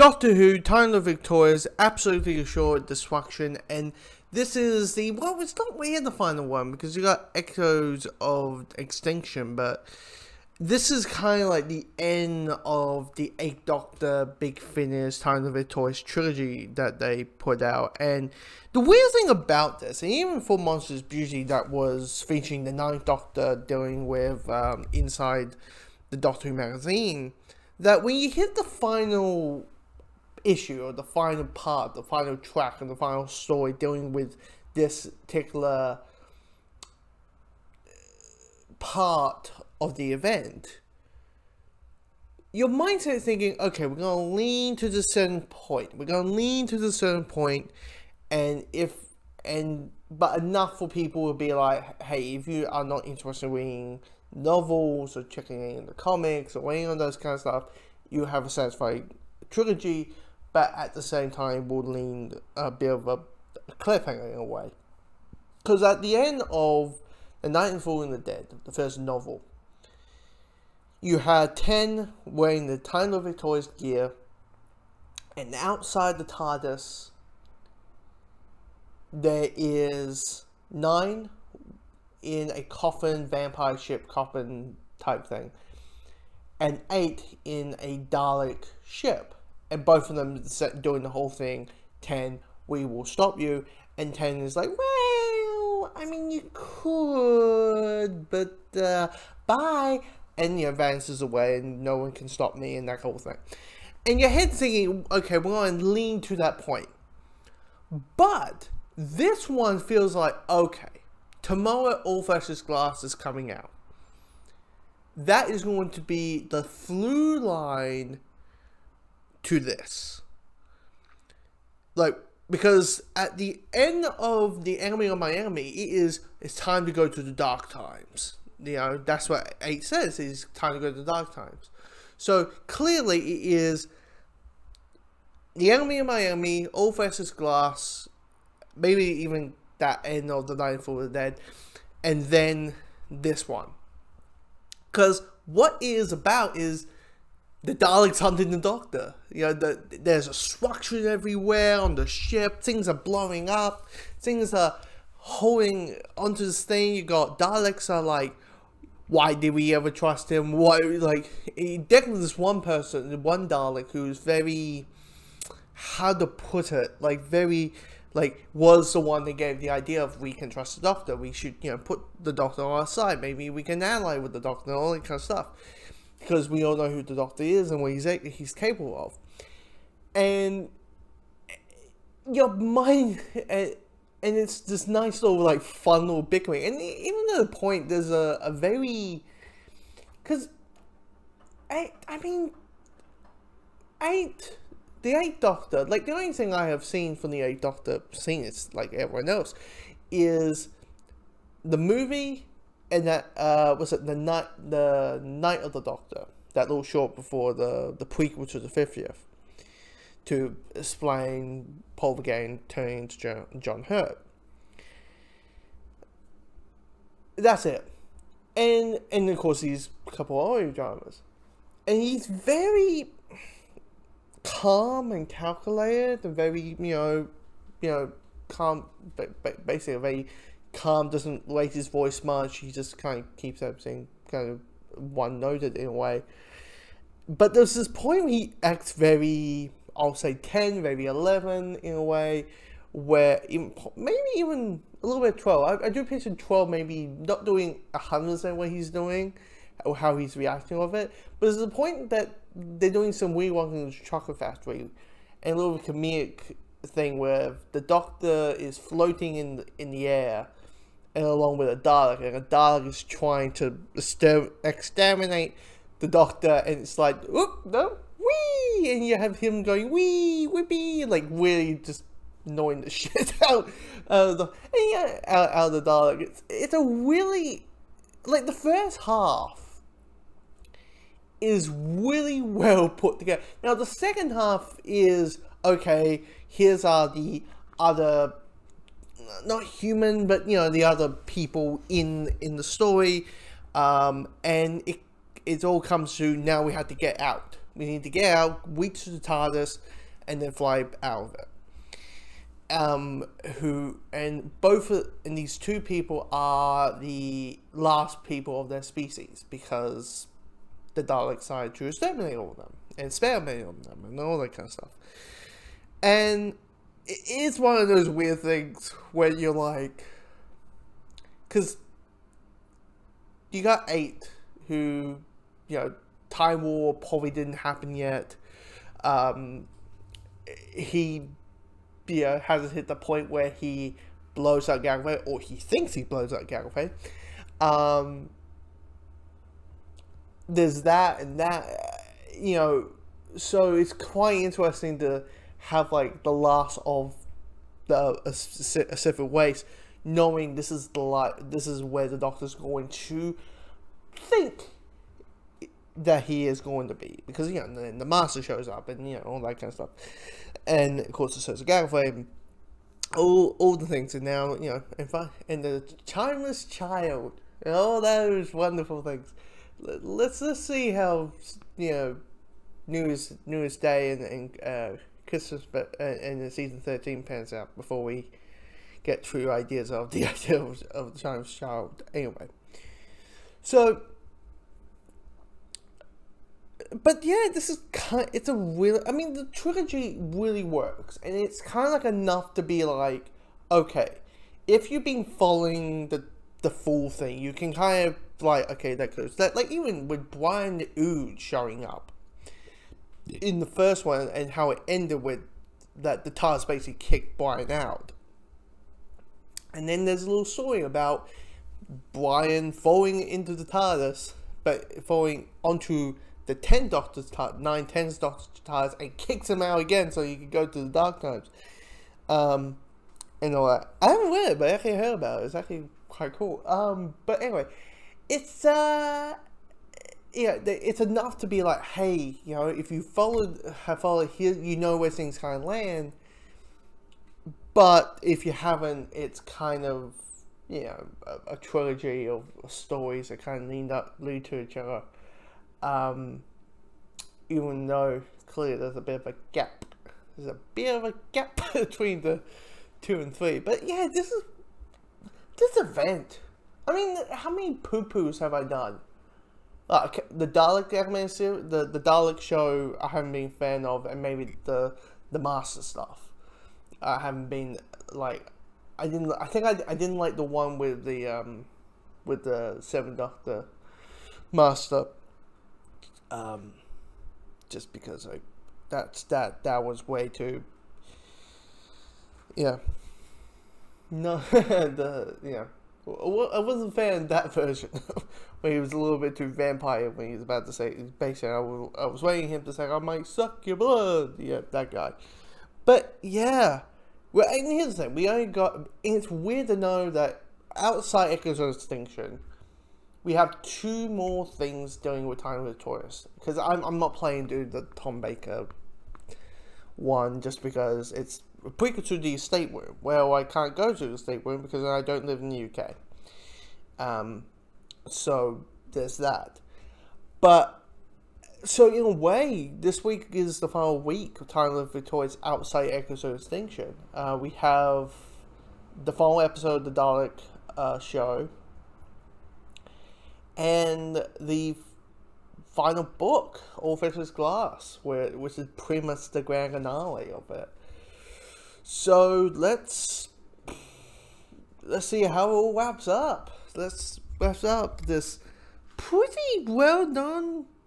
Doctor Who, Time of Victoria's absolutely assured destruction, and this is the, well, it's not really the final one, because you got Echoes of Extinction, but this is kind of like the end of the 8th Doctor Big Finish Time of Victoria's trilogy that they put out. And the weird thing about this, and even for Monsters Beauty that was featuring the 9th Doctor dealing with inside the Doctor Who magazine, that when you hit the final issue, or the final part, the final track, and the final story dealing with this particular part of the event, your mindset is thinking, okay, we're going to lean to the certain point. We're going to lean to the certain point, but enough for people to be like, hey, if you are not interested in reading novels or checking in the comics or any of those kind of stuff, you have a satisfying trilogy, but at the same time will lean a bit of a cliffhanger in a way. Because at the end of The Night and Fall in the Dead, the first novel, you had 10 wearing the Time of Victoria's gear, and outside the TARDIS, there is 9 in a coffin, vampire ship coffin type thing, and 8 in a Dalek ship. And both of them doing the whole thing. 10, we will stop you. And 10 is like, well, I mean, you could, but bye. And, you know, vanishes away and no one can stop me and that whole thing. And your head's thinking, okay, we're going to lean to that point. But this one feels like, okay, tomorrow Whofx's Glass is coming out. That is going to be the through line to this. Like, because at the end of The Enemy of My Enemy, it's time to go to the dark times. You know, that's what 8 says, it's time to go to the dark times. So clearly it is The Enemy of My Enemy, Whofx's Glass, maybe even that end of The Night and Fall of the Dead, and then this one. Because what it is about is the Daleks hunting the Doctor. You know, there's destruction everywhere on the ship. Things are blowing up. Things are holding onto this thing. You got Daleks are like, why did we ever trust him? Why, like, definitely this one person, one Dalek who's very, how to put it, like very, like, was the one that gave the idea of we can trust the Doctor. We should, you know, put the Doctor on our side. Maybe we can ally with the Doctor and all that kind of stuff. Because we all know who the Doctor is and what he's capable of. And your mind, and it's this nice little, like, fun little bickering. And even to the point, there's a very, because, the 8th Doctor, like, the only thing I have seen from the 8th Doctor, seen it's like everyone else, is the movie. And that was it the Night of the Doctor, that little short before the prequel to the 50th, to explain Paul Verlaine turning into John Hurt. That's it. And of course these couple of audio dramas, and he's very calm and calculated, and very you know calm, basically a very calm, doesn't raise his voice much. He just kind of keeps everything kind of one-noted in a way. But there's this point where he acts very, I'll say 10, maybe 11 in a way, where maybe even a little bit 12. I do picture 12 maybe not doing 100% what he's doing, or how he's reacting of it. But there's a point that they're doing some weird one in the chocolate factory, and a little comedic thing where the Doctor is floating in the air, and along with a Dalek, and a Dalek is trying to exterminate the Doctor, and it's like, oop, no, wee, and you have him going wee, whippy, like really just annoying the shit out of the Dalek. It's a really, like, the first half is really well put together. Now the second half is, okay, here's the other, not human, but, you know, the other people in the story, and it all comes to, now we have to get out. We need to get out, reach the TARDIS, and then fly out of it. And these two people are the last people of their species, because the Daleks decided to exterminate all of them and experiment on them and all that kind of stuff. And it is one of those weird things where you're like, because you got 8 who, Time War probably didn't happen yet. He hasn't hit the point where he blows out Gallifrey, or he thinks he blows out Gallifrey. There's that and that, so it's quite interesting to have like the last of the Pacific Waste, knowing this is where the Doctor's going to think that he is going to be, because the Master shows up and all that kind of stuff, and of course the Sons of Gallifrey, all the things, and now and the Timeless Child, and all those wonderful things. Let's just see how Newest Day and Christmas, and the season 13 pans out before we get true ideas of the idea of the Timeless Child. Anyway, so. But yeah, this is it's a really, the trilogy really works, and it's kind of like enough to be like, okay, if you've been following the full thing, you can kind of like, okay, that goes, that, like, even with Brian Ood showing up in the first one, and how it ended with that the TARDIS basically kicked Brian out, and then there's a little story about Brian falling into the TARDIS, but falling onto the 10th Doctor's TARDIS, 9/10 Doctor's TARDIS, and kicks him out again so he can go to the Dark Times. And all that. I haven't read it, but I actually heard about it. It's actually quite cool. But anyway, it's it's enough to be like, hey, if you have followed here, where things kind of land. But if you haven't, it's kind of a trilogy of stories that kind of lead to each other. Even though clearly there's a bit of a gap. There's a bit of a gap between the 2 and 3. But yeah, this event. How many poo-poos have I done? The Dalek animated series, the Dalek show I haven't been a fan of, and maybe the Master stuff. I haven't been like, I didn't like the one with the 7th Doctor Master. Just because that was way too, no, I wasn't a fan of that version where he was a little bit too vampire when he was about to say, basically I was waiting him to say, I might suck your blood, that guy. But yeah, well, and here's the thing, we only got, and it's weird to know that outside Echoes of Extinction, we have 2 more things dealing with Time with Tourists, because I'm not playing the Tom Baker one just because it's a prequel to the estate room. Well, I can't go to the estate room because I don't live in the UK. So there's that. But so in a way, this week is the final week of Time with Victoria's outside Echoes of Extinction. We have the final episode of the Dalek show. And the final book, All Fixes Glass, which is pretty much the grand finale of it. So let's see how it all wraps up. Let's wrap up this pretty well done